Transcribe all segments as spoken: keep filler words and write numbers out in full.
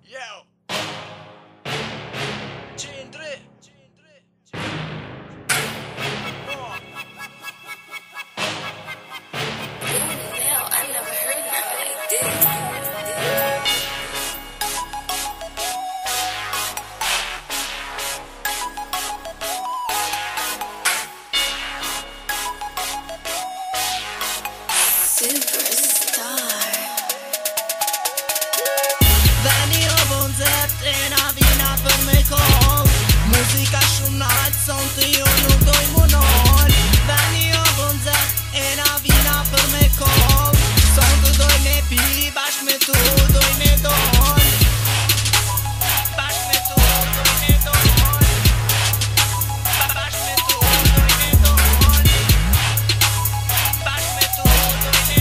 Yo. Cindri. Now, I never heard nothing like this. Superstar. Veni o vonzet e na vina për me koll. Muzika shumë nalt, son të jo nuk doj munol. Veni o vonzet e na vina për me koll. Son të doj me pi, bashk me tu doj me dol. Bashk me tu doj me dol. Bashk me tu doj me dol. Bashk me tu doj me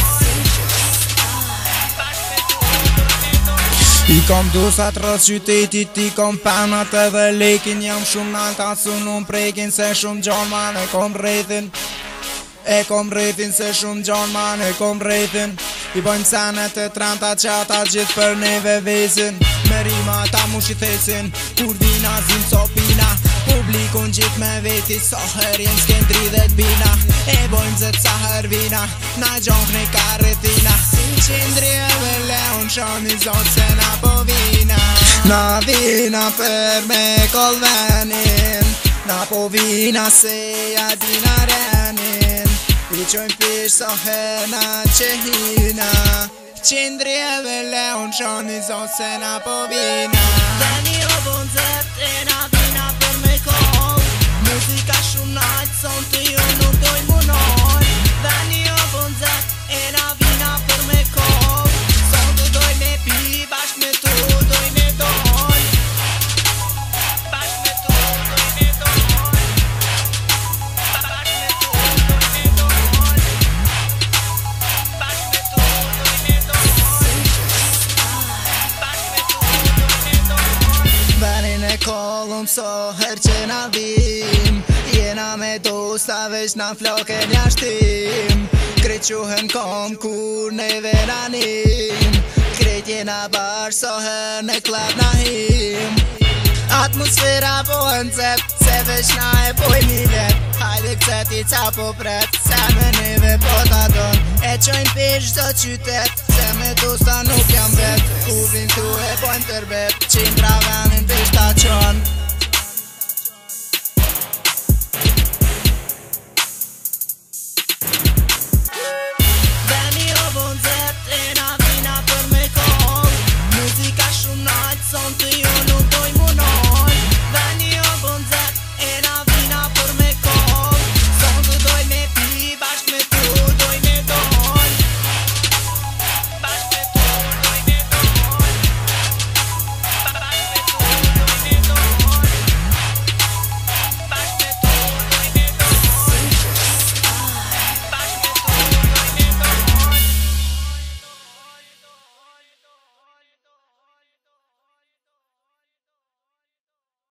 dol. I kom dusat rrës qytetit, i kom penat edhe lekin. Jam shumë nalta su nuk prekin, se shumë gjon man e kom rrethin. E kom rrethin, se shumë gjon man e kom rrethin. I bojmë senet e trenta që ata gjithë për neve vezin. Me rima ta mu shi thesin, kur vina zim so pina. Publikun gjithë me veti, so herjen s'ken tridhet bina. E bojmë zet sa her vina, na gjonk ne ka rrethina. Cindri e me leon shoni zot se na po vina. Na vina për me koll venin, na po vina se ja dina renin. I qojmë pish so hena që hina. Cindri e me leon shoni zot se na po vina. Veni o vonzet e na vina për me koll. Muzika shumë nalt, son të jo nuk doj munol. Veni o vonzet e na vina për me koll. Son të doj me pi, bashk me tu doj me dol. Bashk me tu doj me dol. Bashk me tu doj me dol. Bashk me tu doj me dol. Bashk me tu doj me dol. Venin e kollum so her që na vim. Jena me dosta veç na floken jashtim. Kret quhen kom kur neve nanim. Kret jena bar so her në klab na him. Atmosfera po nëzep, se veç na e poj milet. Hajde këtët i ca po pret, se me neve po ta don. E qojnë pish zdo qytet, se me dosta nuk jam vet. Kur vin tu e pojnë tërbet, qindra